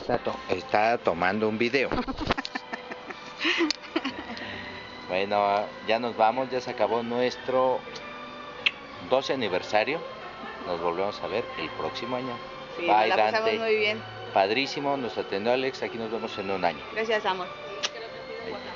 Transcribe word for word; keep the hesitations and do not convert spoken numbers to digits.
Está, to está tomando un video. Bueno, ya nos vamos, ya se acabó nuestro doce aniversario. Nos volvemos a ver el próximo año. Sí, Bye, nos la pasamos Dante. muy bien. Padrísimo, nos atendió Alex, aquí nos vemos en un año. Gracias, amor. Bye.